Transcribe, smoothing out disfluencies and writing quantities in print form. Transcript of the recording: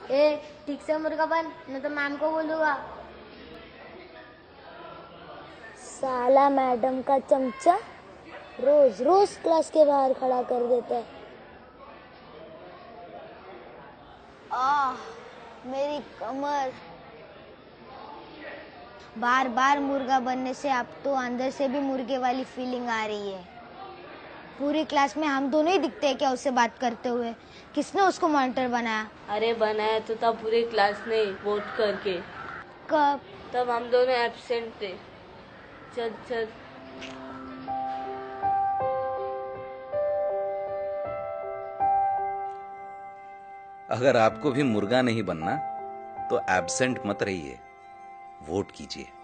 ए ठीक से मुर्गा बन, नहीं तो मैम को बोलूंगा। साला मैडम का चमचा रोज रोज क्लास के बाहर खड़ा कर देता है। मेरी कमर। बार बार मुर्गा बनने से अब तो अंदर से भी मुर्गे वाली फीलिंग आ रही है। पूरी क्लास में हम दोनों ही दिखते हैं क्या उससे बात करते हुए? किसने उसको मॉनिटर बनाया? अरे बनाया तो था पूरी क्लास ने वोट करके। कब? तब हम दोनों एब्सेंट थे। चल चल। अगर आपको भी मुर्गा नहीं बनना तो एब्सेंट मत रहिए, वोट कीजिए।